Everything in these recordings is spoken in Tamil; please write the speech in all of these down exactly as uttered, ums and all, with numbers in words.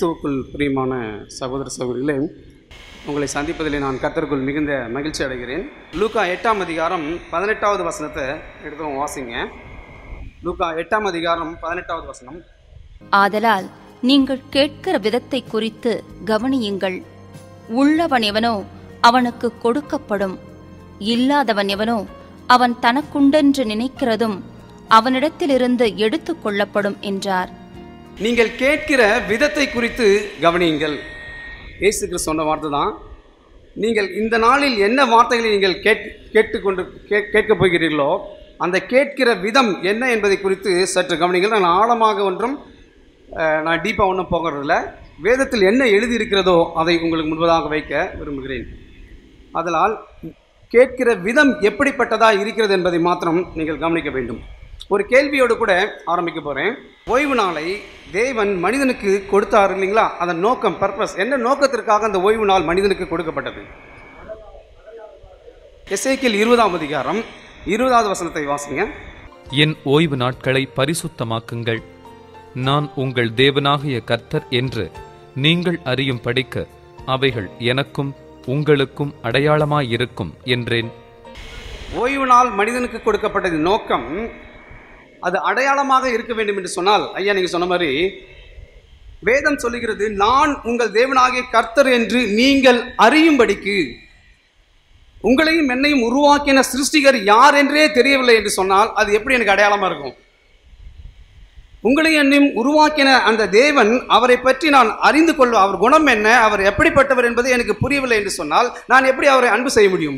கிறிஸ்துவுக்குள் பிரியமான சகோதர சகோதரிகளே, உங்களை சந்திப்பதிலே நான் கர்த்தருக்குள் மிகுந்த மகிழ்ச்சி அடைகிறேன். லூக்கா எட்டாம் அதிகாரம் பதினெட்டாவது வசனத்தை எடுத்து வாசிங்க. லூக்கா எட்டாம் அதிகாரம் பதினெட்டாவது வசனம். ஆதலால் நீங்கள் கேட்கிற விதத்தை குறித்து கவனியுங்கள். உள்ளவன் எவனோ அவனுக்கு கொடுக்கப்படும், இல்லாதவன் எவனோ அவன் தனக்குண்டென்று நினைக்கிறதும் அவனிடத்திலிருந்து எடுத்துக் கொள்ளப்படும் என்றார். நீங்கள் கேட்கிற விதத்தை குறித்து கவனியுங்கள். இயேசு கிறிஸ்து சொன்ன வார்த்தை தான். நீங்கள் இந்த நாளில் என்ன வார்த்தைகளை நீங்கள் கேட் கேட்டுக்கொண்டு கே கேட்கப் போகிறீர்களோ அந்த கேட்கிற விதம் என்ன என்பதை குறித்து சற்று கவனிங்கள். நான் ஆழமாக ஒன்றும் நான் டீப்பாக ஒன்றும் போகிறதில்ல. வேதத்தில் என்ன எழுதியிருக்கிறதோ அதை உங்களுக்கு முன்பதாக வைக்க விரும்புகிறேன். அதனால் கேட்கிற விதம் எப்படிப்பட்டதாக இருக்கிறது என்பதை மாத்திரம் நீங்கள் கவனிக்க வேண்டும். ஒரு கேள்வியோடு கூட ஆரம்பிக்க போகிறேன். ஓய்வு நாளை தேவன் மனிதனுக்கு கொடுத்தார் இல்லைங்களா? அதன் நோக்கம், பர்பஸ் என்ன, நோக்கத்திற்காக அந்த ஓய்வு நாள் மனிதனுக்கு கொடுக்கப்பட்டது? எசேக்கியேல் இருபதாம் அதிகாரம் இருபதாவது வசனத்தை வாசிங்க. என் ஓய்வு நாட்களை பரிசுத்தமாக்குங்கள், நான் உங்கள் தேவனாகிய கர்த்தர் என்று நீங்கள் அறியும் படிக்க அவைகள் எனக்கும் உங்களுக்கும் அடையாளமாயிருக்கும் என்றேன். ஓய்வு நாள் மனிதனுக்கு கொடுக்கப்பட்டது நோக்கம், அது அடையாளமாக இருக்க வேண்டும் என்று சொன்னால், ஐயா நீங்கள் சொன்ன மாதிரி வேதம் சொல்லுகிறது, நான் உங்கள் தேவனாகிய கர்த்தர் என்று நீங்கள் அறியும்படிக்கு. உங்களையும் என்னையும் உருவாக்கின சிருஷ்டிகர் யார் என்றே தெரியவில்லை என்று சொன்னால் அது எப்படி எனக்கு அடையாளமாக இருக்கும்? உங்களையும் என்னையும் உருவாக்கின அந்த தேவன், அவரை பற்றி நான் அறிந்து கொள்ள, அவர் குணம் என்ன, அவர் எப்படிப்பட்டவர் என்பது எனக்கு புரியவில்லை என்று சொன்னால் நான் எப்படி அவரை அன்பு செய்ய முடியும்?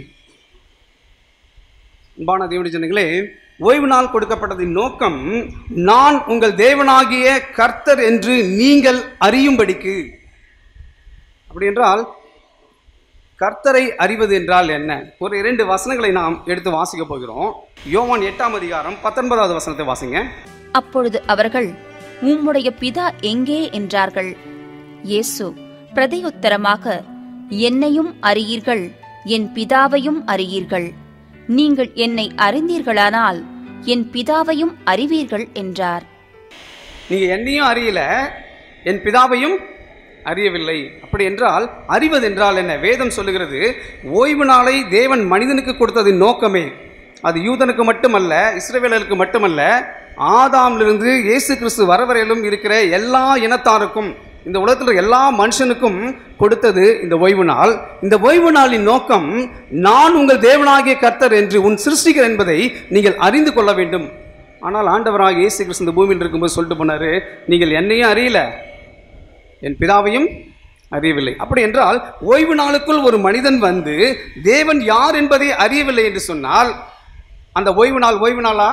அன்பான தேவனுடைய ஜனங்களே, ஓய்வு நாள் கொடுக்கப்பட்டதின் நோக்கம், நான் உங்கள் தேவனாகிய கர்த்தர் என்று நீங்கள் அறியும்படிக்கு. அப்படி என்றால் கர்த்தரை அறிவது என்றால் என்ன? ஒரு இரண்டு வசனங்களை நாம் எடுத்து வாசிக்க போகிறோம். யோவான் எட்டாம் அதிகாரம் பத்தொன்பதாவது வசனத்தை வாசிங்க. அப்பொழுது அவர்கள், உம்முடைய பிதா எங்கே என்றார்கள். இயேசு பிரதியுத்தரமாக, என்னையும் அறியீர்கள், என் பிதாவையும் அறியீர்கள். நீங்கள் என்னை அறிந்தீர்களானால் என் பிதாவையும் அறிவீர்கள் என்றார். நீங்க என்னையும் அறியல, என் பிதாவையும் அறியவில்லை. அப்படி என்றால் அறிவது என்றால் என்ன? வேதம் சொல்லுகிறது, ஓய்வு நாளை தேவன் மனிதனுக்கு கொடுத்ததின் நோக்கமே, அது யூதனுக்கு மட்டுமல்ல, இஸ்ரவேலருக்கு மட்டுமல்ல, ஆதாமிலிருந்து இயேசு கிறிஸ்து வரவரையிலும் இருக்கிற எல்லா இனத்தாருக்கும், இந்த உலகத்தில் எல்லா மனுஷனுக்கும் கொடுத்தது இந்த ஓய்வு நாள். இந்த ஓய்வு நாளின் நோக்கம், நான் உங்கள் தேவனாகிய கர்த்தர் என்று, உன் சிருஷ்டிகர் என்பதை நீங்கள் அறிந்து கொள்ள வேண்டும். ஆனால் ஆண்டவராக இயேசு கிறிஸ்து இந்த பூமியில் இருக்கும்போது சொல்லிட்டு போனாரு, நீங்கள் என்னையும் அறியல, என் பிதாவையும் அறியவில்லை. அப்படி என்றால் ஓய்வு நாளுக்குள் ஒரு மனிதன் வந்து தேவன் யார் என்பதை அறியவில்லை என்று சொன்னால் அந்த ஓய்வு நாள் ஓய்வு நாளா?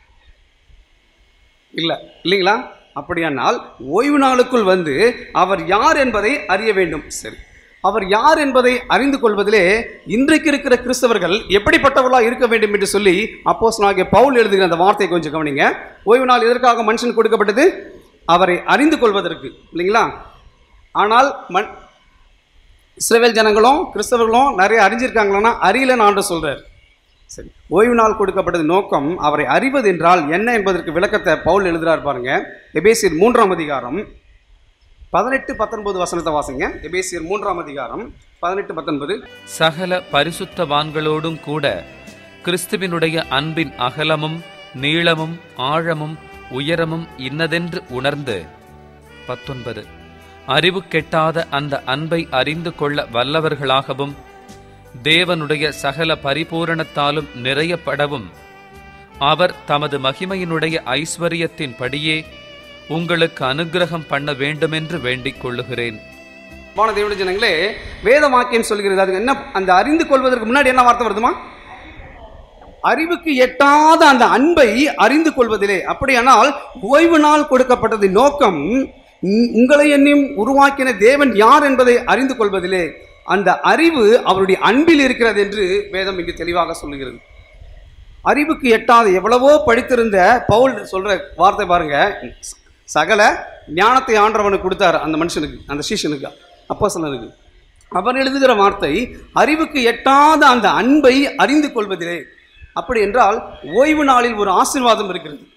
இல்லை, இல்லைங்களா? அப்படியானால் ஓய்வு நாளுக்குள் வந்து அவர் யார் என்பதை அறிய வேண்டும். சரி, அவர் யார் என்பதை அறிந்து கொள்வதிலே இன்றைக்கு இருக்கிற கிறிஸ்தவர்கள் எப்படிப்பட்டவர்களாக இருக்க வேண்டும் என்று சொல்லி அப்போஸ்தலனாகிய பவுல் எழுதுகிற அந்த வார்த்தையை கொஞ்சம் கவனிங்க. ஓய்வு நாள் எதற்காக மனுஷன் கொடுக்கப்பட்டது? அவரை அறிந்து கொள்வதற்கு, இல்லைங்களா? ஆனால் மண் இஸ்ரவேல் ஜனங்களும் கிறிஸ்தவர்களும் நிறைய அறிஞ்சிருக்காங்களா? அறியலன்னு ஆண்டவர் சொல்றார். சரி, ஓய்வு நாள் கொடுக்கப்பட்டது நோக்கம், அவரை அறிவது என்றால் என்ன என்பதற்கு விளக்கத்தை பவுல் எழுதுறார் பாருங்க. எபேசியர் மூன்றாம் அதிகாரம் பதினெட்டு பத்தொன்பது வசனத்தை வாசிங்க. எபேசியர் மூன்றாம் அதிகாரம் பதினெட்டு பத்தொன்பது. சகல பரிசுத்தவான்களோடும் கூட கிறிஸ்துவினுடைய அன்பின் அகலமும் நீளமும் ஆழமும் உயரமும் இன்னதென்று உணர்ந்து. பத்தொன்பது. அறிவு கெட்டாத அந்த அன்பை அறிந்து கொள்ள வல்லவர்களாகவும் தேவனுடைய சகல பரிபூரணத்தாலும் நிறையப்படவும் அவர் தமது மகிமையினுடைய ஐஸ்வரியத்தின் படியே உங்களுக்கு அனுக்கிரகம் பண்ண வேண்டுமென்று வேண்டிக் கொள்ளுகிறேன். தேவனுடைய ஜனங்களே, வேத வாக்கியம் சொல்கிறது, அது என்ன? அந்த அறிந்து கொள்வதற்கு முன்னாடி என்ன வார்த்தை வருதுமா? அறிவுக்கு எட்டாத அந்த அன்பை அறிந்து கொள்வதிலே. அப்படியானால் ஓய்வு நாள் கொடுக்கப்பட்டது நோக்கம், உங்களை என்னையும் உருவாக்கின தேவன் யார் என்பதை அறிந்து கொள்வதிலே. அந்த அறிவு அவருடைய அன்பில் இருக்கிறது என்று வேதம் இங்கு தெளிவாக சொல்லுகிறது. அறிவுக்கு எட்டாத, எவ்வளவோ படித்திருந்த பவுல் சொல்ற வார்த்தை பாருங்க, சகல ஞானத்தை ஆண்டவனுக்கு கொடுத்தார் அந்த மனுஷனுக்கு, அந்த சீஷனுக்கு, அப்போஸ்தலனுக்கு. அவர் எழுதுகிற வார்த்தை, அறிவுக்கு எட்டாத அந்த அன்பை அறிந்து கொள்வதிலே. அப்படி என்றால் ஓய்வு நாளில் ஒரு ஆசீர்வாதம் இருக்கிறது.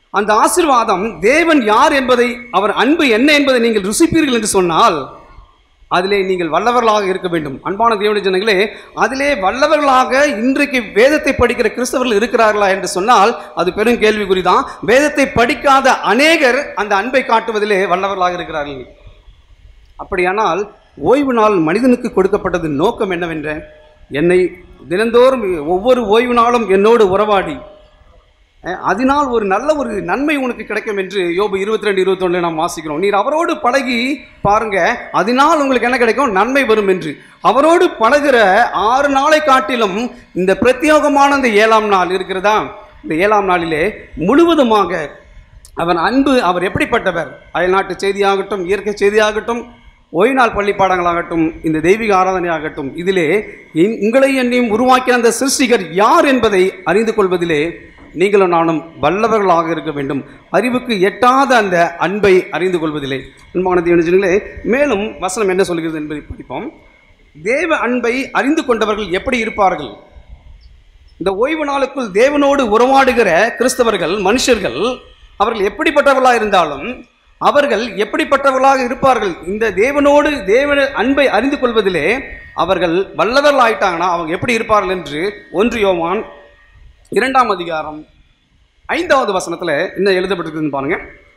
அந்த ஆசீர்வாதம் தேவன் யார் என்பதை, அவர் அன்பு என்ன என்பதை நீங்கள் ருசிப்பீர்கள் என்று சொன்னால் அதிலே நீங்கள் வல்லவர்களாக இருக்க வேண்டும். அன்பான தேவனுடைய ஜனங்களே, அதிலே வல்லவர்களாக இன்றைக்கு வேதத்தை படிக்கிற கிறிஸ்தவர்கள் இருக்கிறார்களா என்று சொன்னால் அது பெரும் கேள்விக்குறிதான். வேதத்தை படிக்காத அநேகர் அந்த அன்பை காட்டுவதிலே வல்லவர்களாக இருக்கிறார்கள். அப்படியானால் ஓய்வு நாள் மனிதனுக்கு கொடுக்கப்பட்டது நோக்கம் என்னவென்ற, என்னை தினந்தோறும் ஒவ்வொரு ஓய்வு நாளும் என்னோடு உறவாடி அதனால் ஒரு நல்ல ஒரு நன்மை உனக்கு கிடைக்கும் என்று யோபு இருபத்தி ரெண்டு இருபத்தி ஒன்று நாம் வாசிக்கிறோம். நீர் அவரோடு பழகி பாருங்க, அதனால் உங்களுக்கு என்ன கிடைக்கும், நன்மை வரும் என்று. அவரோடு பழகிற ஆறு நாளை காட்டிலும் இந்த பிரத்யேகமான இந்த ஏழாம் நாள் இருக்கிறதா, இந்த ஏழாம் நாளிலே முழுவதுமாக அவன் அன்பு, அவர் எப்படிப்பட்டவர், அயல்நாட்டு செய்தியாகட்டும், இயற்கை செய்தியாகட்டும், ஓய்வு நாள் பள்ளி பாடங்களாகட்டும், இந்த தெய்வீக ஆராதனையாகட்டும், இதிலே உங்களை என்னையும் உருவாக்கிய அந்த சிருஷ்டிகர் யார் என்பதை அறிந்து கொள்வதிலே நீங்களும் நானும் வல்லவர்களாக இருக்க வேண்டும். அறிவுக்கு எட்டாத அந்த அன்பை அறிந்து கொள்வதில்லை. அன்பான தேவனே, மேலும் வசனம் என்ன சொல்கிறது என்பதை படிப்போம். தேவ அன்பை அறிந்து கொண்டவர்கள் எப்படி இருப்பார்கள்? இந்த ஓய்வு நாளுக்குள் தேவனோடு உறவாடுகிற கிறிஸ்தவர்கள், மனுஷர்கள், அவர்கள் எப்படிப்பட்டவர்களாக இருந்தாலும் அவர்கள் எப்படிப்பட்டவர்களாக இருப்பார்கள்? இந்த தேவனோடு தேவ அன்பை அறிந்து கொள்வதிலே அவர்கள் வல்லவர்கள் ஆயிட்டாங்கன்னா அவங்க எப்படி இருப்பார்கள் என்று ஒன்று யோவான் இரண்டாம் அதிகாரம் ஐந்தாவது வசனத்தில் என்ன எழுதப்பட்டிருக்குன்னு பாருங்க.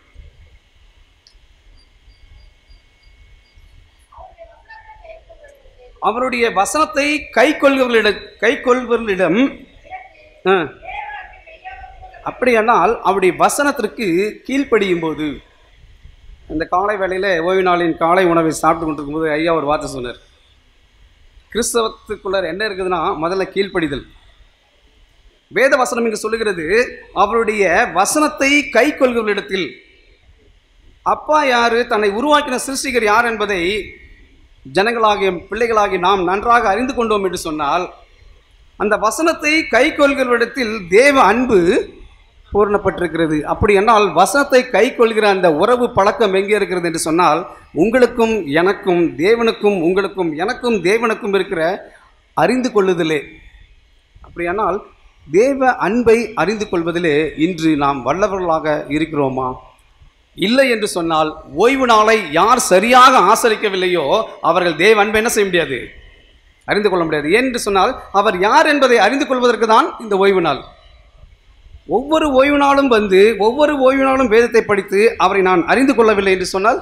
அவருடைய வசனத்தை கை கொள்வர்களிடம் கை கொள்வர்களிடம் அப்படியானால் அவருடைய வசனத்திற்கு கீழ்ப்படியும் போது, இந்த காலை வேளையில் ஓய்வு நாளின் காலை உணவை சாப்பிட்டு கொண்டிருக்கும் போது ஐயா ஒரு வார்த்தை சொன்னார். கிறிஸ்தவத்துக்குள்ள என்ன இருக்குதுன்னா முதல்ல கீழ்ப்படிதல். வேத வசனம் இங்கு சொல்லுகிறது, அவருடைய வசனத்தை கை கொள்கிறவர்களிடத்தில். அப்பா யாரு, தன்னை உருவாக்கின சிருஷ்டிகர் யார் என்பதை ஜனங்களாகிய பிள்ளைகளாகி நாம் நன்றாக அறிந்து கொண்டோம் என்று சொன்னால், அந்த வசனத்தை கை கொள்கிறவரிடத்தில் தேவ அன்பு பூரணப்பட்டிருக்கிறது. அப்படி என்னால் வசனத்தை கை கொள்கிற அந்த உறவு பழக்கம் எங்கே இருக்கிறது என்று சொன்னால், உங்களுக்கும் எனக்கும் தேவனுக்கும், உங்களுக்கும் எனக்கும் தேவனுக்கும் இருக்கிற அறிந்து கொள்ளுதலே. அப்படியானால் தேவ அன்பை அறிந்து கொள்வதிலே இன்று நாம் வல்லவர்களாக இருக்கிறோமா? இல்லை என்று சொன்னால், ஓய்வு நாளை யார் சரியாக ஆசரிக்கவில்லையோ அவர்கள் தேவ அன்பை என்ன செய்ய முடியாது, அறிந்து கொள்ள முடியாது. என்று சொன்னால் அவர் யார் என்பதை அறிந்து கொள்வதற்கு தான் இந்த ஓய்வு நாள். ஒவ்வொரு ஓய்வு நாளும் வந்து ஒவ்வொரு ஓய்வு நாளும் வேதத்தை படித்து அவரை நான் அறிந்து கொள்ளவில்லை என்று சொன்னால்,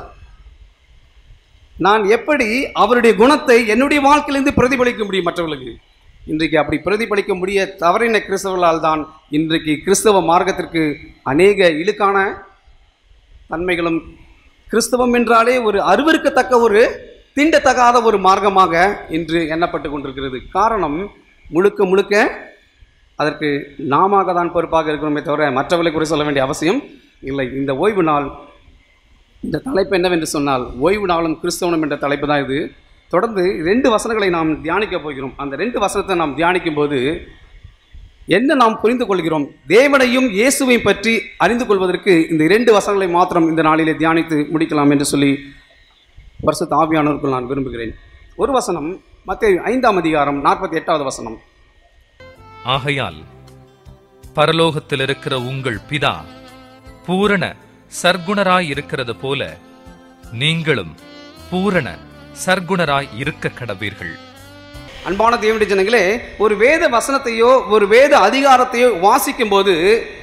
நான் எப்படி அவருடைய குணத்தை என்னுடைய வாழ்க்கையிலிருந்து பிரதிபலிக்க முடியும் மற்றவர்களுக்கு? இன்றைக்கு அப்படி பிரதிபலிக்க முடிய தவறின கிறிஸ்தவர்களால் தான் இன்றைக்கு கிறிஸ்தவ மார்க்கத்திற்கு அநேக இழுக்கான தன்மைகளும், கிறிஸ்தவம் என்றாலே ஒரு அருவருக்கத்தக்க ஒரு தீண்டத்தகாத ஒரு மார்க்கமாக இன்று எண்ணப்பட்டு கொண்டிருக்கிறது. காரணம், முழுக்க முழுக்க அதற்கு நாம தான் பொறுப்பாக இருக்கிறோமே தவிர மற்றவர்களை குறை சொல்ல வேண்டிய அவசியம் இல்லை. இந்த ஓய்வு நாள், இந்த தலைப்பு என்னவென்று சொன்னால், ஓய்வு நாளும் கிறிஸ்தவனும் என்ற தலைப்பு தான் இது. தொடர்ந்து ரெண்டு வசனங்களை நாம் தியானிக்க போகிறோம். அந்த ரெண்டு வசனத்தை நாம் தியானிக்கும் போது என்ன நாம் புரிந்து கொள்கிறோம், தேவனையும் இயேசுவையும் பற்றி அறிந்து கொள்வதற்கு இந்த இரண்டு வசனங்களை மாத்திரம் இந்த நாளிலே தியானித்து முடிக்கலாம் என்று சொல்லி பரிசுத்த ஆவியானவருக்குள் நான் விரும்புகிறேன். ஒரு வசனம், மத்தேயு ஐந்தாம் அதிகாரம் நாற்பத்தி எட்டாவது வசனம். ஆகையால் பரலோகத்தில் இருக்கிற உங்கள் பிதா பூரண சர்க்குணராய் இருக்கிறது போல நீங்களும் பூரண சர்க்குணராய் இருக்க கடவீர்கள். அன்பான தேவனுடைய ஜனங்களே, ஒரு வேத வசனத்தையோ ஒரு வேத அதிகாரத்தையோ வாசிக்கும் போது,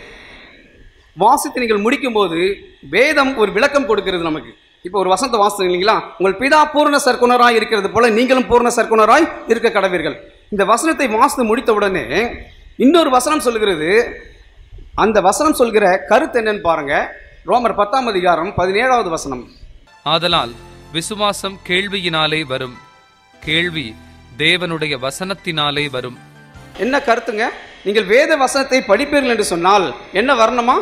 வாசித்து நீங்கள் முடிக்கும் போது வேதம் ஒரு விளக்கம் கொடுக்கிறது நமக்கு. இப்போ ஒரு வசனத்தை வாசித்தீங்க இல்லைங்களா, உங்கள் பிதா பூர்ண சர்க்குணராய் இருக்கிறது போல நீங்களும் பூர்ண சர்க்குணராய் இருக்க கடவீர்கள். இந்த வசனத்தை வாசித்து முடித்த உடனே இன்னொரு வசனம் சொல்கிறது. அந்த வசனம் சொல்கிற கருத்து என்னன்னு பாருங்க. ரோமர் பத்தாம் அதிகாரம் பதினேழாவது வசனம். ஆதலால் விசுவாசம் கேள்வியினாலே வரும், கேள்வி தேவனுடைய வசனத்தினாலே வரும். என்ன கருத்துங்க? நீங்கள் வேத வசனத்தை படிப்பீர்கள் என்று சொன்னால் என்ன வரணுமா?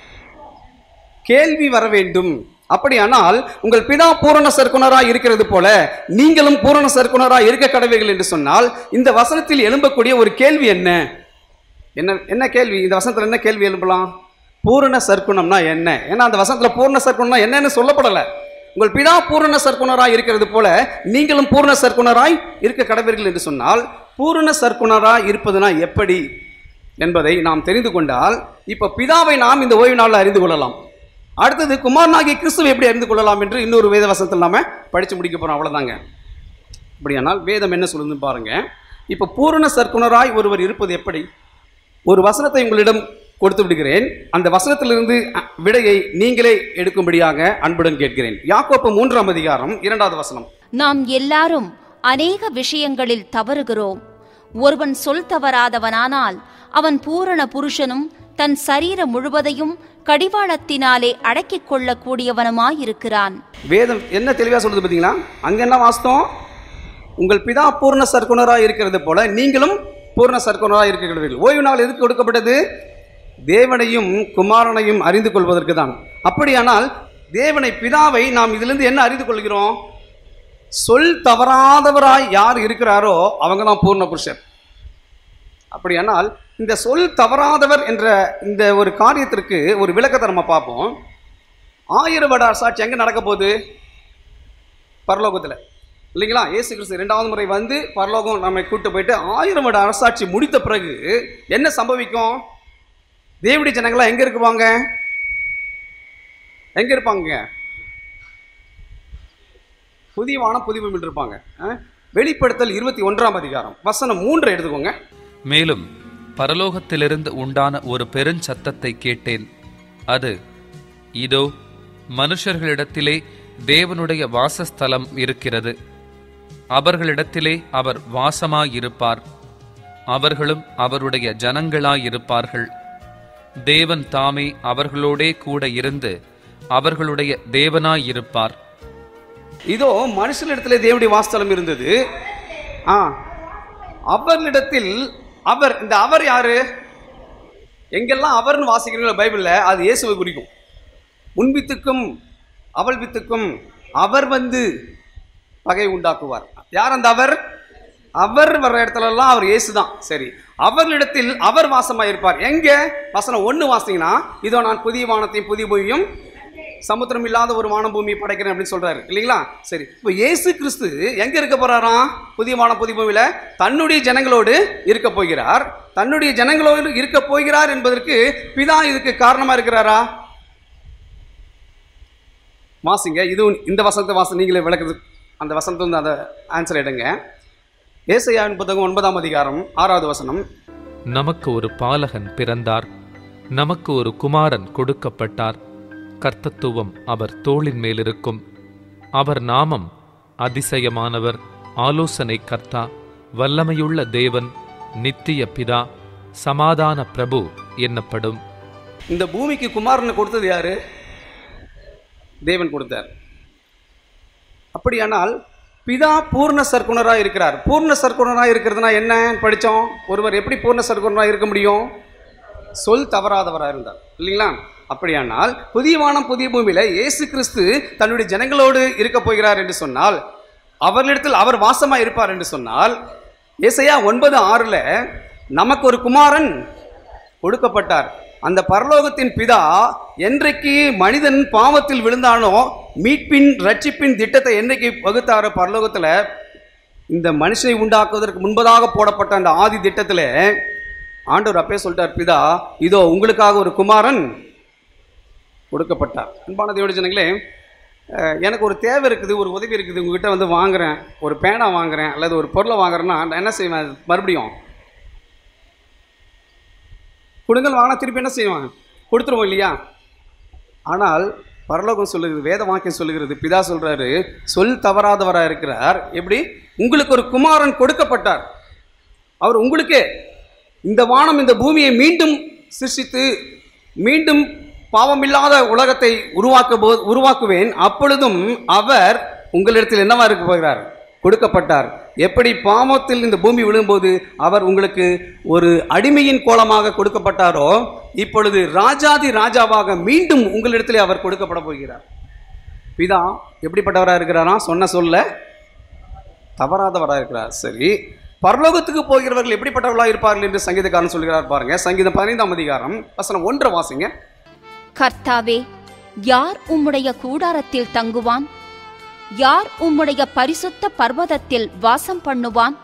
கேள்வி வர வேண்டும். அப்படியானால் உங்கள் பிதா பூரண சர்க்குணராய் இருக்கிறது போல நீங்களும் பூரண சர்க்குணராய் இருக்க கடவீர்கள் என்று சொன்னால், இந்த வசனத்தில் எழும்பக்கூடிய ஒரு கேள்வி என்ன? என்ன என்ன கேள்வி? இந்த வசனத்தில் என்ன கேள்வி எழும்பலாம்? பூரண சர்க்குணம்னா என்ன? ஏன்னா அந்த வசனத்தில் பூரண சர்க்குணம்னா என்னன்னு சொல்லப்படலை. உங்கள் பிதா பூரண சர்க்குணராய் இருக்கிறது போல நீங்களும் பூரண சர்க்குணராய் இருக்க கடவீர்கள் என்று சொன்னால், பூரண சர்க்குணராய் இருப்பதுனா எப்படி என்பதை நாம் தெரிந்து கொண்டால் இப்ப பிதாவை நாம் இந்த ஓய்வு நாளில் அறிந்து கொள்ளலாம். அடுத்தது குமாரனாகிய கிறிஸ்துவை எப்படி அறிந்து கொள்ளலாம் என்று இன்னொரு வேத வசனத்தில் நாம படிச்சு முடிக்க போறோம். அவ்வளவுதாங்க. அப்படியானால் வேதம் என்ன சொல்லுதுன்னு பாருங்க. இப்ப பூரண சற்குணராய் ஒருவர் இருப்பது எப்படி? ஒரு வசனத்தை உங்களிடம் கொடுத்து விடுகிறேன். அந்த வசனத்திலிருந்து விடையை நீங்களே எடுக்கும்படியாக அன்புடன் கேட்கிறேன். யாக்கோப்பு மூன்றாம் அதிகாரம் இரண்டாவது வசனம். நாம் எல்லாரும் அநேக விஷயங்களில் தவறுகிறோம். ஒருவன் சொல் தவறாதவனானால் அவன் பூரண புருஷனும் தன் சரீரம் முழுவதையும் கடிவாளத்தினாலே அடக்கிக் கொள்ள கூடியவனுமாயிருக்கிறான். வேதம் என்ன தெளிவா சொல்லுது பாத்தீங்களா? அங்க என்ன வாஸ்தவம்? உங்கள் பிதா பூர்ண சற்குணராய் இருக்கிறது போல நீங்களும் பூர்ண சற்குணராய் இருக்கிறீர்கள். ஓய்வு நாள் எதுக்கு கொடுக்கப்பட்டது? தேவனையும் குமாரனையும் அறிந்து கொள்வதற்கு தான். அப்படியானால் தேவனை பிதாவை நாம் இதிலிருந்து என்ன அறிந்து கொள்கிறோம்? சொல் தவறாதவராய் யார் இருக்கிறாரோ அவங்க தான் பூர்ண புருஷர். அப்படியானால் இந்த சொல் தவறாதவர் என்ற இந்த ஒரு காரியத்திற்கு ஒரு விளக்கத்தை நம்ம பார்ப்போம். ஆயிரம் வருட அரசாட்சி எங்க நடக்க போகுது? பரலோகத்தில் இல்லைங்களா? இயேசு கிறிஸ்து இரண்டாவது முறை வந்து பரலோகம் நம்மை கூட்டு போயிட்டு ஆயிரம் வருட அரசாட்சி முடித்த பிறகு என்ன சம்பவிக்கும்? தேவனுடைய ஜனங்களா எங்க இருக்குவாங்க? எங்க இருப்பாங்க? புதிய வானம் புதிய பூமியில் இருப்பாங்க. வெளிப்படுத்தல் இருபத்தி ஒன்றாம் அதிகாரம் வசனம் மூன்று எடுத்துக்கோங்க. மேலும் பரலோகத்திலிருந்து உண்டான ஒரு பெருஞ்சத்தத்தை கேட்டேன். அது, இதோ மனுஷர்களிடத்திலே தேவனுடைய வாசஸ்தலம் இருக்கிறது. அவர்களிடத்திலே அவர் வாசமாயிருப்பார். அவர்களும் அவருடைய ஜனங்களாயிருப்பார்கள். தேவன் தாமே அவர்களோடே கூட இருந்து அவர்களுடைய தேவனாயிருப்பார். இதோ மனுஷனிடத்திலே தேவனுடைய வாசஸ்தலம் இருந்தது. ஆ அவர்களிடத்தில் அவர், இந்த அவர் யாரு? எங்கெல்லாம் அவர்னு வாசிக்கிறீங்களோ பைபிள்ல அது இயேசுவை குறிக்கும். முன்பித்துக்கும் அவள் வித்துக்கும் அவர் வந்து பகை உண்டாக்குவார். யார் அந்த அவர்? அவர் வர்ற இடத்துல எல்லாம் அவர் இயேசு தான். சரி, அவர்களிடத்தில் அவர் வாசமாயிருப்பார். எங்க? வசனம் ஒண்ணு வாசிங்கன்னா, இதோ நான் புதிய வானத்தையும் புதிய பூமியும் சமுத்திரம் இல்லாத ஒரு வான பூமியை படைக்கிறேன் அப்படின்னு சொல்றாரு இல்லைங்களா? சரி, இப்போ இயேசு கிறிஸ்து எங்க இருக்க போறாராம்? புதிய வானம் புதிய பூமியில தன்னுடைய ஜனங்களோடு இருக்க போகிறார். தன்னுடைய ஜனங்களோடு இருக்க போகிறார் என்பதற்கு பிதா இதுக்கு காரணமா இருக்கிறாரா? வாசிங்க. இது இந்த வசனத்தை வாசம் நீங்களே விளக்குது. அந்த வசனத்தை வந்து அந்த ஆன்சர் எடுங்க. ஏசாயாவின் புத்தகம் ஒன்பதாம் அதிகாரம் ஆறாவது வசனம். நமக்கு ஒரு பாலகன் பிறந்தார், நமக்கு ஒரு குமாரன் கொடுக்கப்பட்டார். கர்த்தத்துவம் அவர் தோளின் மேலிருக்கும். அவர் நாமம் அதிசயமானவர், ஆலோசனை கர்த்தா, வல்லமையுள்ள தேவன், நித்திய பிதா, சமாதான பிரபு என்னப்படும். இந்த பூமிக்கு குமாரனை கொடுத்தது யாரு? தேவன் கொடுத்தார். அப்படியானால் பிதா பூர்ண சற்குணராக இருக்கிறார். பூர்ண சற்குணராக இருக்கிறதுனா என்ன படித்தோம்? ஒருவர் எப்படி பூர்ண சற்குணராக இருக்க முடியும்? சொல் தவறாதவராக இருந்தார் இல்லைங்களா? அப்படியானால் புதிய வானம் புதிய பூமியில இயேசு கிறிஸ்து தன்னுடைய ஜனங்களோடு இருக்க போகிறார் என்று சொன்னால், அவர்களிடத்தில் அவர் வாசமா இருப்பார் என்று சொன்னால், ஏசாயா ஒன்பது ஆறுல நமக்கு ஒரு குமாரன் கொடுக்கப்பட்டார். அந்த பரலோகத்தின் பிதா என்றைக்கு மனிதன் பாவத்தில் விழுந்தானோ மீட்பின் ரட்சிப்பின் திட்டத்தை என்றைக்கு வகுத்தாரோ பரலோகத்துல, இந்த மனுஷனை உண்டாக்குவதற்கு முன்பதாக போடப்பட்ட அந்த ஆதி திட்டத்துல ஆண்டவர் அப்பே சொல்லிட்டார், பிதா இதோ உங்களுக்காக ஒரு குமாரன் கொடுக்கப்பட்டார். அன்பான தேவனுடைய ஜனங்களே, எனக்கு ஒரு தேவை இருக்குது, ஒரு உதவி இருக்குது, உங்ககிட்ட வந்து வாங்குறேன், ஒரு பேனா வாங்குறேன் அல்லது ஒரு பொருளை வாங்குறேன்னா நான் என்ன செய்வேன்? மறுபடியும் கொடுங்கள் வாங்கினா திருப்பி என்ன செய்வாங்க? கொடுத்துருவோம் இல்லையா? ஆனால் பரலோகம் சொல்லுகிறது, வேத வாக்கியம் சொல்லுகிறது, பிதா சொல்றாரு சொல் தவறாதவராக இருக்கிறார். எப்படி? உங்களுக்கு ஒரு குமாரன் கொடுக்கப்பட்டார். அவர் உங்களுக்கே இந்த வானம் இந்த பூமியை மீண்டும் சிருஷ்டித்து மீண்டும் பாவமில்லாத உலகத்தை உருவாக்க போ உருவாக்குவேன் அப்பொழுதும் அவர் உங்களிடத்தில் என்னவா இருக்க போகிறார்? கொடுக்கப்பட்டார். எப்படி பாவத்தில் இந்த பூமி விழும்போது அவர் உங்களுக்கு ஒரு அடிமையின் கோலமாக கொடுக்கப்பட்டாரோ, இப்பொழுது ராஜாதி ராஜாவாக மீண்டும் உங்களிடத்திலே அவர் கொடுக்கப்பட போகிறார். பிதா எப்படிப்பட்டவராக இருக்கிறாரா? சொன்ன சொல்ல தவறாதவராக இருக்கிறார். சரி, பரலோகத்துக்கு போகிறவர்கள் எப்படிப்பட்டவர்களாக இருப்பார்கள் என்று சங்கீதக்காரன் சொல்கிறார். பாருங்க, சங்கீதம் பதினைந்தாம் அதிகாரம் வசனம் ஒன்றை வாசிங்க. கர்த்தாவே, யார் உம்முடைய கூடாரத்தில் தங்குவான்? யார் உம்முடைய பரிசுத்த பர்வதத்தில் வாசம் பண்ணுவான்?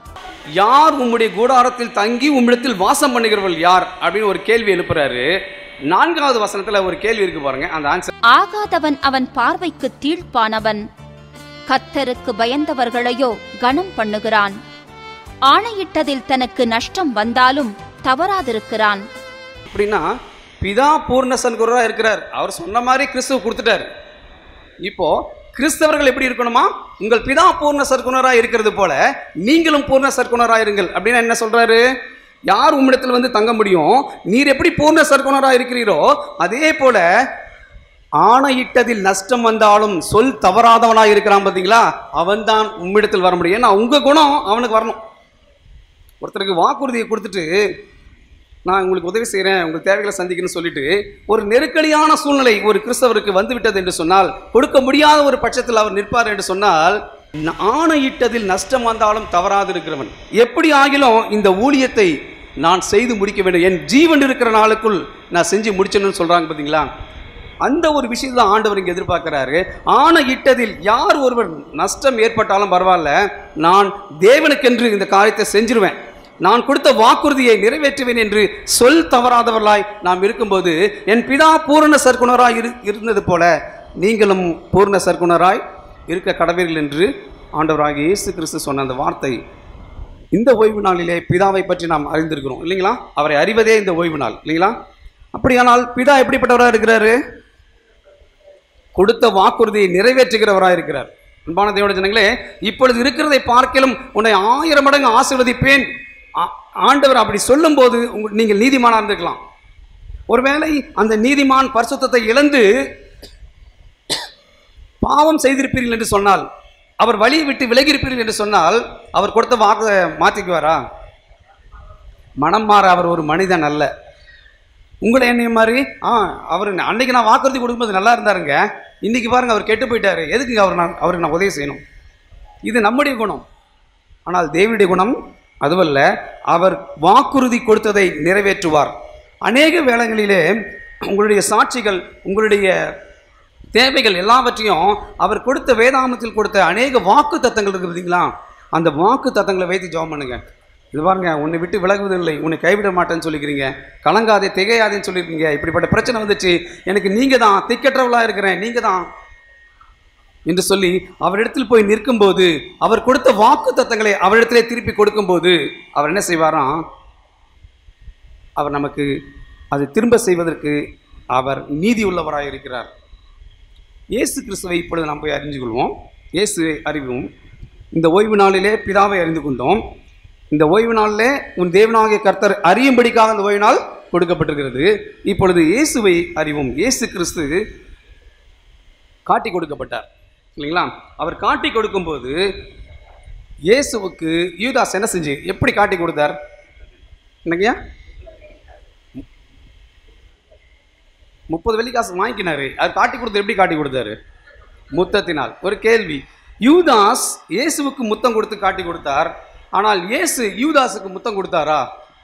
யார் உம்முடைய கூடாரத்தில் தங்கி உம்மிடத்தில் வாசம் பண்ணுகிறவர்கள் யார் அப்படின்னு ஒரு கேள்வி எழுப்புறாரு. நான்காவது வசனத்துல ஒரு கேள்வி இருக்கு பாருங்க, அந்த ஆன்சர். ஆகாதவன் அவன் பார்வைக்கு தீழ்ப்பானவன், கர்த்தருக்கு பயந்தவர்களையோ கனம் பண்ணுகிறான். ஆணையிட்டதில் தனக்கு நஷ்டம் வந்தாலும் தவறாதிருக்கிறான். அப்படின்னா பிதா பூர்ண சர்க்குணரா இருக்கிறார். அவர் சொன்ன மாதிரி கிறிஸ்துவ கொடுத்துட்டார். இப்போ கிறிஸ்தவர்கள் எப்படி இருக்கணுமா? உங்கள் பிதா பூர்ண சர்க்குணரா இருக்கிறது போல நீங்களும் பூர்ண சர்க்குணரா இருங்கள் அப்படின்னா என்ன சொல்றாரு? யார் உம்மிடத்தில் வந்து தங்க முடியும்? நீர் எப்படி பூர்ண சர்க்குணரா இருக்கிறீரோ அதே போல ஆணையிட்டதில் நஷ்டம் வந்தாலும் சொல் தவறாதவனாக இருக்கிறான் பார்த்தீங்களா, அவன் தான் உம்மிடத்தில் வர முடியும். ஏன்னா உங்க குணம் அவனுக்கு வரணும். ஒருத்தருக்கு வாக்குறுதியை கொடுத்துட்டு நான் உங்களுக்கு உதவி செய்கிறேன், உங்களுக்கு தேவைகளை சந்திக்கணும்னு சொல்லிட்டு ஒரு நெருக்கடியான சூழ்நிலை ஒரு கிறிஸ்தவருக்கு வந்துவிட்டது என்று சொன்னால், கொடுக்க முடியாத ஒரு பட்சத்தில் அவர் நிற்பார் என்று சொன்னால், ஆணையிட்டதில் நஷ்டம் வந்தாலும் தவறாது இருக்கிறவன். எப்படி ஆகிலும் இந்த ஊழியத்தை நான் செய்து முடிக்க வேண்டும், என் ஜீவன் இருக்கிற நாளுக்குள் நான் செஞ்சு முடிச்சணும்னு சொல்றாங்க பார்த்தீங்களா. அந்த ஒரு விஷயத்தை தான் ஆண்டவர் இங்கே எதிர்பார்க்கிறாரு. ஆணையிட்டதில் யார் ஒருவர் நஷ்டம் ஏற்பட்டாலும் பரவாயில்ல, நான் தேவனுக்கென்று இந்த காரியத்தை செஞ்சிருவேன், நான் கொடுத்த வாக்குறுதியை நிறைவேற்றுவேன் என்று சொல் தவறாதவர்களாய் நாம் இருக்கும்போது, என் பிதா பூரண சர்க்குணராய் இரு இருந்தது போல நீங்களும் பூர்ண சர்க்குணராய் இருக்க கடவீர்கள் என்று ஆண்டவராகிய இயேசு கிறிஸ்து சொன்ன அந்த வார்த்தை இந்த ஓய்வு நாளிலே பிதாவை பற்றி நாம் அறிந்திருக்கிறோம் இல்லைங்களா. அவரை அறிவதே இந்த ஓய்வு நாள் இல்லைங்களா. அப்படியானால் பிதா எப்படிப்பட்டவராக இருக்கிறாரு? கொடுத்த வாக்குறுதியை நிறைவேற்றுகிறவராக இருக்கிறார். அன்பான தேவனுடைய ஜனங்களே, இப்பொழுது இருக்கிறதை பார்க்கலும் உன்னை ஆயிரம் மடங்கு ஆசீர்வதிப்பேன் ஆண்டவர் அப்படி சொல்லும் போது நீங்கள் நீதிமானா இருந்திருக்கலாம். ஒருவேளை அந்த நீதிமான் பரிசுத்தத்தை இழந்து பாவம் செய்திருப்பீர்கள் என்று சொன்னால், அவர் வழியை விட்டு விலகியிருப்பீர்கள் என்று சொன்னால், அவர் கொடுத்த வாக்கு மாற்றிக்குவாரா? மனம் மாற அவர் ஒரு மனிதன் அல்ல. உங்களை என்னைய மாதிரி ஆ அவர் அன்னைக்கு நான் வாக்குறுதி கொடுக்கும்போது நல்லா இருந்தாருங்க, இன்னைக்கு பாருங்க அவர் கெட்டு போயிட்டாரு, எதுக்கு அவர் நான் அவருக்கு நான் உதவி செய்யணும்? இது நம்முடைய குணம். ஆனால் தேவனுடைய குணம் அதுவல்ல. அவர் வாக்குறுதி கொடுத்ததை நிறைவேற்றுவார். அநேக வேளைகளிலே உங்களுடைய சாட்சிகள், உங்களுடைய தேவைகள் எல்லாவற்றையும் அவர் கொடுத்த வேதாமத்தில் கொடுத்த அநேக வாக்கு தத்தங்கள் இருக்கு பார்த்தீங்களா, அந்த வாக்கு தத்தங்களை வைத்து ஜெபம் பண்ணுங்க. இது பாருங்க, உன்னை விட்டு விலகுவதில்லை, உன்னை கைவிட மாட்டேன்னு சொல்லிக்கிறீங்க, கலங்காதே திகையாதேன்னு சொல்லியிருக்கீங்க, இப்படிப்பட்ட பிரச்சனை வந்துச்சு, எனக்கு நீங்கள் தான் திக்கற்றவளாக இருக்கிறேன், நீங்கள் தான் என்று சொல்லி அவரிடத்தில் போய் நிற்கும்போது, அவர் கொடுத்த வாக்கு தத்தங்களை அவரிடத்திலே திருப்பி கொடுக்கும்போது அவர் என்ன செய்வாராம்? அவர் நமக்கு அதை திரும்ப செய்வதற்கு அவர் நீதி உள்ளவராக இருக்கிறார். இயேசு கிறிஸ்துவை இப்பொழுது நாம் போய் அறிந்து கொள்வோம். இயேசுவை அறிவோம். இந்த ஓய்வு நாளிலே பிதாவை அறிந்து கொண்டோம். இந்த ஓய்வு நாளிலே உன் தேவனாகிய கர்த்தர் அறியும்படிக்காக இந்த ஓய்வு நாள் கொடுக்கப்பட்டிருக்கிறது. இப்பொழுது இயேசுவை அறிவோம். இயேசு கிறிஸ்து காட்டி கொடுக்கப்பட்டார் இல்லைங்களா. அவர் காட்டி கொடுக்கும்போது இயேசுவுக்கு யூதாஸ் என்ன செஞ்சு எப்படி காட்டி கொடுத்தார்? என்னங்கய்யா, முப்பது வெள்ளிக்காசு வாங்கிக்கினாரு. அவர் காட்டி கொடுத்து எப்படி காட்டி கொடுத்தாரு? முத்தத்தினால். ஒரு கேள்வி, யூதாஸ் இயேசுவுக்கு முத்தம் கொடுத்து காட்டி கொடுத்தார், ஆனால் இயேசு யூதாஸுக்கு முத்தம் கொடுத்தாரா?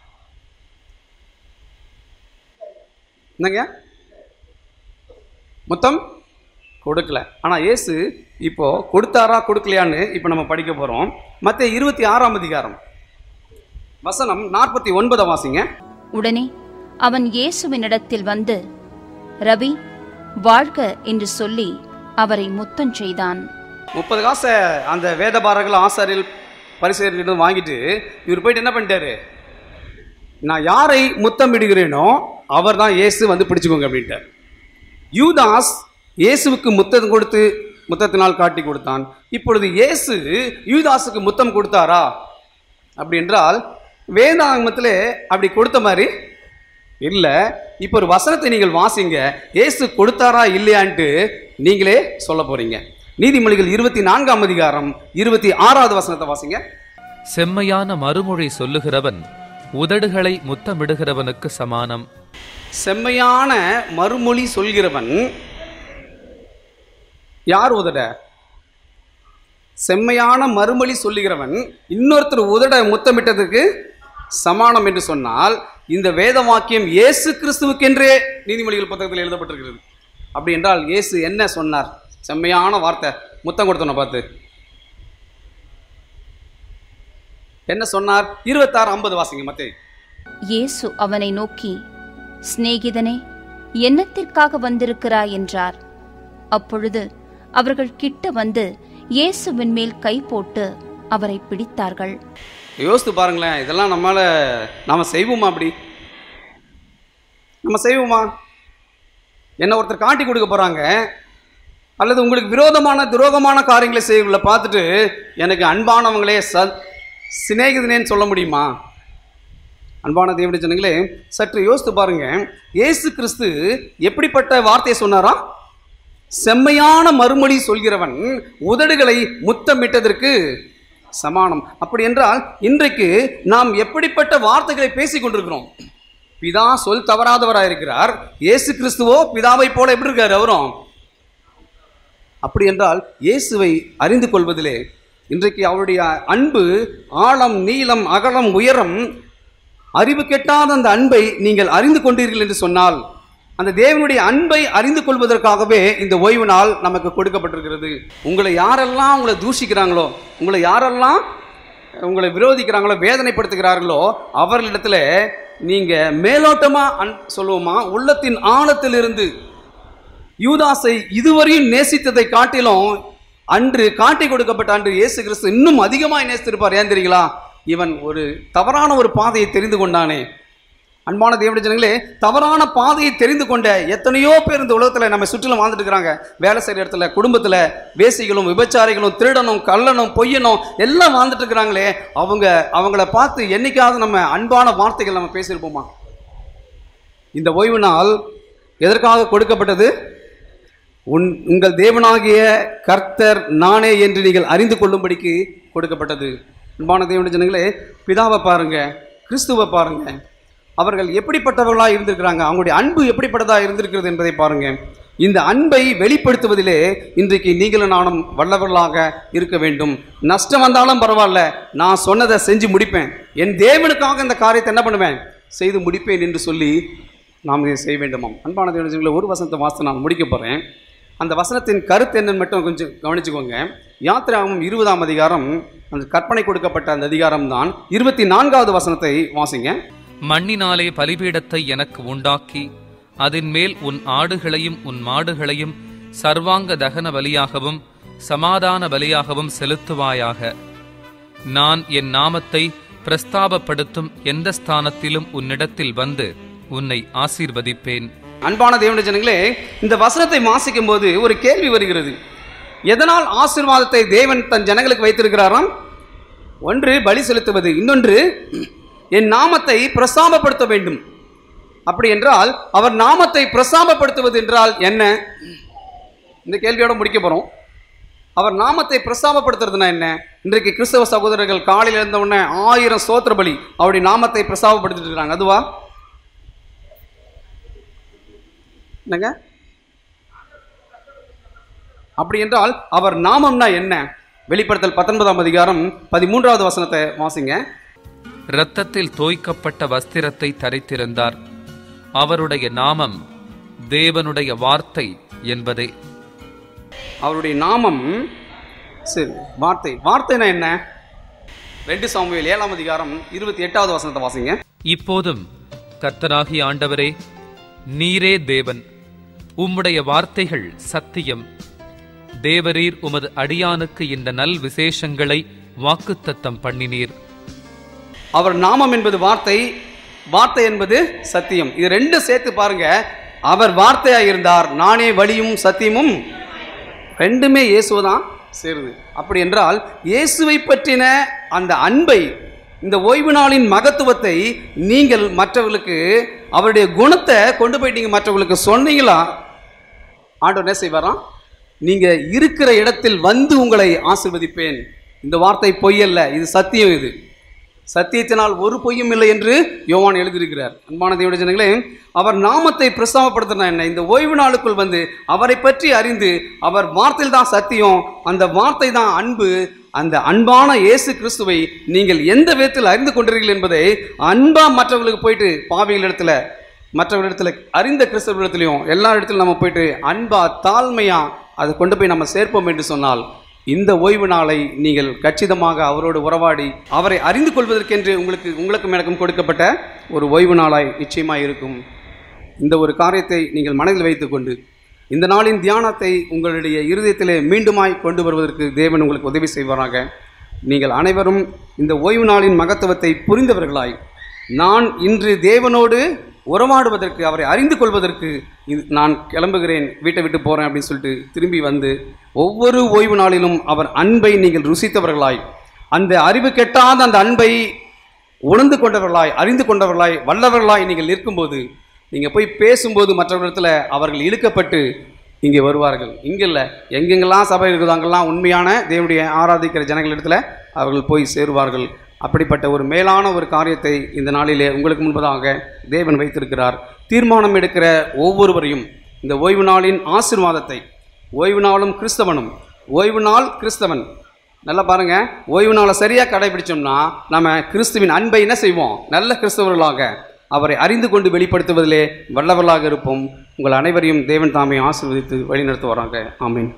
என்னங்க, முத்தம் கொடுக்கல. ஆனால் இயேசு இப்போ கொடுத்தாரா கொடுக்கலையான்னு இப்போ நம்ம படிக்க போகிறோம். மத்தேயு இருபத்தி ஆறாம் அதிகாரம் வசனம் நாற்பத்தி ஒன்பது வாசிங்க. உடனே அவன் இயேசுவினிடத்தில் வந்து, ரபி வாழ்க என்று சொல்லி அவரை முத்தம் செய்தான். முப்பது காசை அந்த வேதபாரர்கள் ஆசாரியர்கள் பரிசேயர்களிடம் வாங்கிட்டு இவர் போயிட்டு என்ன பண்ணிட்டாரு? நான் யாரை முத்தம் இடுகிறேனோ அவர் தான் இயேசு, வந்து பிடிச்சுக்கோங்க அப்படின்ட்டார். யூதாஸ் இயேசுவுக்கு முத்தம் கொடுத்து முத்தத்தினால் காட்டி கொடுத்தான். இப்பொழுது இயேசு யூதாஸுக்கு முத்தம் கொடுத்தாரா அப்படி என்றால் வேதாகமத்தில் அப்படி கொடுத்த மாதிரி இல்லை. இப்போ ஒரு வசனத்தை நீங்கள் வாசிங்க, இயேசு கொடுத்தாரா இல்லையான்ட்டு நீங்களே சொல்ல போறீங்க. நீதிமொழிகள் இருபத்தி நான்காம் அதிகாரம் இருபத்தி ஆறாவது வசனத்தை வாசிங்க. செம்மையான மறுமொழி சொல்லுகிறவன் உதடுகளை முத்தமிடுகிறவனுக்கு சமானம். செம்மையான மறுமொழி சொல்கிறவன் யார்? உதட. செம்மையான மறுமொழி சொல்லுகிறவன் இன்னொருத்தர் உதட முத்தமிட்டதுக்கு சமானம் என்று சொன்னால், இந்த வேத வாக்கியம் இயேசு கிறிஸ்துவுக்கென்றே நீதிமொழிகள் புத்தகத்தில் எழுதப்பட்டிருக்கிறது. அப்படி என்றால் இயேசு என்ன சொன்னார்? செம்மையான வார்த்தை, முத்தம் கொடுத்தோன்னு பார்த்து என்ன சொன்னார்? இருபத்தாறு ஐம்பது வாசிங்க மத்தேயு. இயேசு அவனை நோக்கி, சிநேகிதனே, என்னத்திற்காக வந்திருக்கிறாய் என்றார். அப்பொழுது அவர்கள் கிட்ட வந்து இயேசுவின் மேல் கை போட்டு அவரை பிடித்தார்கள். யோசித்து பாருங்களேன், இதெல்லாம் நம்மளால நாம செய்வோமா? அப்படி நம்ம செய்வோமா? என்ன ஒருத்தர் காட்டி கொடுக்க போறாங்க, அல்லது உங்களுக்கு விரோதமான துரோகமான காரியங்களை செய்யல பார்த்துட்டு எனக்கு அன்பானவங்களே ச சிநேகிதனேன்னு சொல்ல முடியுமா? அன்பான தேவனுடைய ஜனங்களே, சற்று யோசித்து பாருங்க. இயேசு கிறிஸ்து எப்படிப்பட்ட வார்த்தையை சொன்னாரா? செம்மையான மறுமொழி சொல்கிறவன் உதடுகளை முத்தமிட்டதற்கு சமானம். அப்படி என்றால் இன்றைக்கு நாம் எப்படிப்பட்ட வார்த்தைகளை பேசிக் கொண்டிருக்கிறோம்? பிதா சொல் தவறாதவராக இருக்கிறார். இயேசு கிறிஸ்துவோ பிதாவை போல எப்படி இருக்காரு? அவரும் அப்படி என்றால் இயேசுவை அறிந்து கொள்வதிலே இன்றைக்கு அவருடைய அன்பு ஆழம், நீளம், அகலம், உயரம், அறிவு கெட்டாத அந்த அன்பை நீங்கள் அறிந்து கொண்டீர்கள் என்று சொன்னால், அந்த தேவனுடைய அன்பை அறிந்து கொள்வதற்காகவே இந்த ஓய்வு நாள் நமக்கு கொடுக்கப்பட்டிருக்கிறது. உங்களை யாரெல்லாம் உங்களை தூஷிக்கிறாங்களோ, உங்களை யாரெல்லாம் உங்களை விரோதிக்கிறாங்களோ, வேதனைப்படுத்துகிறார்களோ, அவர்களிடத்துல நீங்க மேலோட்டமா அன் சொல்லுவோமா, உள்ளத்தின் ஆழத்திலிருந்து யூதாசை இதுவரையும் நேசித்ததை காட்டிலும் அன்று காட்டி கொடுக்கப்பட்ட அன்று இயேசு கிறிஸ்து இன்னும் அதிகமாக நேசித்திருப்பார். ஏன் தெரியுங்களா? இவன் ஒரு தவறான ஒரு பாதையை தெரிந்து கொண்டானே. அன்பான தேவனுடைய ஜனங்களே, தவறான பாதையை தெரிந்து கொண்ட எத்தனையோ பேர் இந்த உலகத்தில் நம்ம சுற்றிலும் வாழ்ந்துட்டு இருக்கிறாங்க. வேலை செய்கிற இடத்துல, குடும்பத்தில் வேசிகளும் விபச்சாரிகளும் திருடனும் கள்ளனும் பொய்யனும் எல்லாம் வாழ்ந்துட்டு இருக்கிறாங்களே. அவங்க அவங்கள பார்த்து என்னைக்காவது நம்ம அன்பான வார்த்தைகள் நம்ம பேசியிருப்போமா? இந்த ஓய்வு நாள் எதற்காக கொடுக்கப்பட்டது? உன் உங்கள் தேவனாகிய கர்த்தர் நானே என்று நீங்கள் அறிந்து கொள்ளும்படிக்கு கொடுக்கப்பட்டது. அன்பான தேவனுடைய ஜனங்களே, பிதாவை பாருங்க, கிறிஸ்துவை பாருங்க, அவர்கள் எப்படிப்பட்டவர்களாக இருந்திருக்கிறாங்க, அவங்களுடைய அன்பு எப்படிப்பட்டதாக இருந்திருக்கிறது என்பதை பாருங்க. இந்த அன்பை வெளிப்படுத்துவதிலே இன்றைக்கு நீங்களும் நானும் வல்லவர்களாக இருக்க வேண்டும். நஷ்டம் வந்தாலும் பரவாயில்ல, நான் சொன்னதை செஞ்சு முடிப்பேன், என் தேவனுக்காக இந்த காரியத்தை என்ன பண்ணுவேன், செய்து முடிப்பேன் என்று சொல்லி நாம் இதை செய்ய வேண்டுமாம். அன்பான தேவனுடைய ஜனங்களே, ஒரு வசனத்தை வாசித்து நான் முடிக்க போகிறேன். அந்த வசனத்தின் கருத்து என்னன்னு மட்டும் கொஞ்சம் கவனிச்சுக்கோங்க. யாத்திராகமம் இருபதாம் அதிகாரம், அந்த கற்பனை கொடுக்கப்பட்ட அந்த அதிகாரம் தான். இருபத்தி நான்காவது வசனத்தை வாசிங்க. மண்ணினாலே பலிபீடத்தை எனக்கு உண்டாக்கி அதன் மேல் உன் ஆடுகளையும் உன் மாடுகளையும் சர்வாங்க தகன பலியாகவும் சமாதான பலியாகவும் செலுத்துவாயாக. நான் என் நாமத்தை பிரஸ்தாபப்படுத்தும் எந்த ஸ்தானத்திலும் உன்னிடத்தில் வந்து உன்னை ஆசீர்வதிப்பேன். அன்பான தேவனுடைய ஜனங்களே, இந்த வசனத்தை வாசிக்கும் போது ஒரு கேள்வி வருகிறது. எதனால் ஆசீர்வாதத்தை தேவன் தன் ஜனங்களுக்கு வைத்திருக்கிறாராம்? ஒன்று பலி செலுத்துவது, இன்னொன்று என் நாமத்தை பிரஸ்தாபப்படுத்த வேண்டும். அப்படி என்றால் அவர் நாமத்தை பிரஸ்தாபப்படுத்துவது என்றால் என்ன? இந்த கேள்வியோட முடிக்க போறோம். அவர் நாமத்தை பிரஸ்தாபப்படுத்துறதுனா என்ன? இன்றைக்கு கிறிஸ்தவ சகோதரர்கள் காலையில் இருந்த உடனே ஆயிரம் ஸ்தோத்திர பலி அவருடைய நாமத்தை பிரஸ்தாபப்படுத்திட்டு இருக்காங்க. அதுவா? என்னங்க? அப்படி என்றால் அவர் நாமம்னா என்ன? வெளிப்படுத்தல் பத்தொன்பதாம் அதிகாரம் பதிமூன்றாவது வசனத்தை வாசிங்க. இரத்தத்தில் தோய்க்கப்பட்ட வஸ்திரத்தை தரித்திருந்தார். அவருடைய நாமம் தேவனுடைய வார்த்தை என்பதே. அவருடைய நாமம் சரி வார்த்தை. வார்த்தைனா என்ன? ரெண்டு சாமுவேல் ஏழாம் அதிகாரம் இருபத்தி எட்டாவது வசனத்தை வாசிங்க. இப்போதும் கர்த்தராகிய ஆண்டவரே, நீரே தேவன், உம்முடைய வார்த்தைகள் சத்தியம். தேவரீர் உமது அடியானுக்கு இந்த நல் விசேஷங்களை வாக்குத்தத்தம் பண்ணினீர். அவர் நாமம் என்பது வார்த்தை, வார்த்தை என்பது சத்தியம். இது ரெண்டு சேர்த்து பாருங்க. அவர் வார்த்தையாக இருந்தார், நானே வழியும் சத்தியமும், ரெண்டுமே இயேசுதான் சேருது. அப்படி என்றால் இயேசுவை பற்றின அந்த அன்பை, இந்த ஓய்வு நாளின் மகத்துவத்தை நீங்கள் மற்றவர்களுக்கு, அவருடைய குணத்தை கொண்டு போய் நீங்கள் மற்றவர்களுக்கு சொன்னீங்களா, ஆண்டவர் என்ன செய்வாராம்? நீங்க இருக்கிற இடத்தில் வந்து உங்களை ஆசீர்வதிப்பேன். இந்த வார்த்தை பொய்யல்ல, இது சத்தியம். இது சத்தியத்தினால் ஒரு பொய்யும் இல்லை என்று யோவான் எழுதியிருக்கிறார். அன்பான தேவனுடைய ஜனங்களே, அவர் நாமத்தை பிரஸ்தாபப்படுத்தினா என்ன? இந்த ஓய்வு நாளுக்குள் வந்து அவரை பற்றி அறிந்து, அவர் வார்த்தையில் தான் சத்தியம், அந்த வார்த்தை தான் அன்பு. அந்த அன்பான இயேசு கிறிஸ்துவை நீங்கள் எந்த விதத்தில் அறிந்து கொண்டீர்கள் என்பதை அன்பா மற்றவர்களுக்கு போயிட்டு, பாவிகள் இடத்துல, மற்றவர்களிடத்துல, அறிந்த கிறிஸ்தவர்களிடத்துலையும் எல்லா இடத்துலையும் நம்ம போயிட்டு அன்பா தாழ்மையா அதை கொண்டு போய் நம்ம சேர்ப்போம் என்று சொன்னால் இந்த ஓய்வு நாளை நீங்கள் கச்சிதமாக அவரோடு உறவாடி அவரை அறிந்து கொள்வதற்கென்று உங்களுக்கு உங்களுக்கும் எனக்கும் கொடுக்கப்பட்ட ஒரு ஓய்வு நாளாய் நிச்சயமாக இருக்கும். இந்த ஒரு காரியத்தை நீங்கள் மனதில் வைத்துக்கொண்டு இந்த நாளின் தியானத்தை உங்களுடைய இருதயத்திலே மீண்டுமாய் கொண்டு வருவதற்கு தேவன் உங்களுக்கு உதவி செய்வாராக. நீங்கள் அனைவரும் இந்த ஓய்வு நாளின் மகத்துவத்தை புரிந்தவர்களாய், நான் இன்று தேவனோடு உறவாடுவதற்கு, அவரை அறிந்து கொள்வதற்கு இது நான் கிளம்புகிறேன், வீட்டை விட்டு போகிறேன் அப்படின்னு சொல்லிட்டு திரும்பி வந்து ஒவ்வொரு ஓய்வு நாளிலும் அவர் அன்பை நீங்கள் ருசித்தவர்களாய், அந்த அறிவு கெட்டாத அந்த அன்பை உணர்ந்து கொண்டவர்களாய், அறிந்து கொண்டவர்களாய், வல்லவர்களாய் நீங்கள் நிற்கும்போது, நீங்கள் போய் பேசும்போது மற்றவர்களிடத்தில் அவர்கள் இழுக்கப்பட்டு இங்கே வருவார்கள். இங்கே இல்லை, எங்கெங்கெல்லாம் சபை இருக்குதோ அங்கெல்லாம் உண்மையான தேவனுடைய ஆராதிக்கிற ஜனங்களிடத்தில் அவர்கள் போய் சேருவார்கள். அப்படிப்பட்ட ஒரு மேலான ஒரு காரியத்தை இந்த நாளிலே உங்களுக்கு முன்பதாக தேவன் வைத்திருக்கிறார். தீர்மானம் எடுக்கிற ஒவ்வொருவரையும் இந்த ஓய்வு நாளின் ஆசீர்வாதத்தை, ஓய்வு நாளும் கிறிஸ்தவனும், ஓய்வு நாள் கிறிஸ்தவன், நல்லா பாருங்கள், ஓய்வு நாளை சரியாக கடைபிடிச்சோம்னா நம்ம கிறிஸ்துவின் அன்பை என்ன செய்வோம், நல்ல கிறிஸ்தவர்களாக அவரை அறிந்து கொண்டு வெளிப்படுத்துவதிலே வல்லவர்களாக இருப்போம். உங்கள் அனைவரையும் தேவன் தாமே ஆசீர்வதித்து வழிநடத்துவாராக. ஆமீன்.